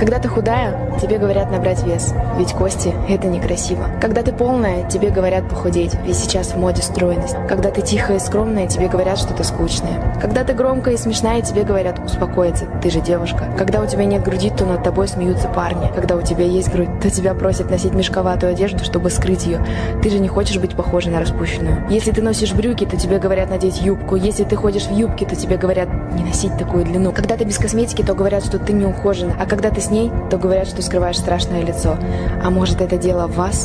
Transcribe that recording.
Когда ты худая, тебе говорят набрать вес, ведь кости – это некрасиво. Когда ты полная, тебе говорят похудеть, ведь сейчас в моде стройность. Когда ты тихая и скромная, тебе говорят, что ты скучная. Когда ты громкая и смешная, тебе говорят успокоиться, ты же девушка. Когда у тебя нет груди, то над тобой смеются парни. Когда у тебя есть грудь, то тебя просят носить мешковатую одежду, чтобы скрыть ее. Ты же не хочешь быть похожей на распущенную. Если ты носишь брюки, то тебе говорят надеть юбку. Если ты ходишь в юбке, то тебе говорят не носить такую длину. Когда ты без косметики, то говорят, что ты не ухожена. А когда ты с ней, то говорят, что скрываешь страшное лицо. А может, это дело в вас?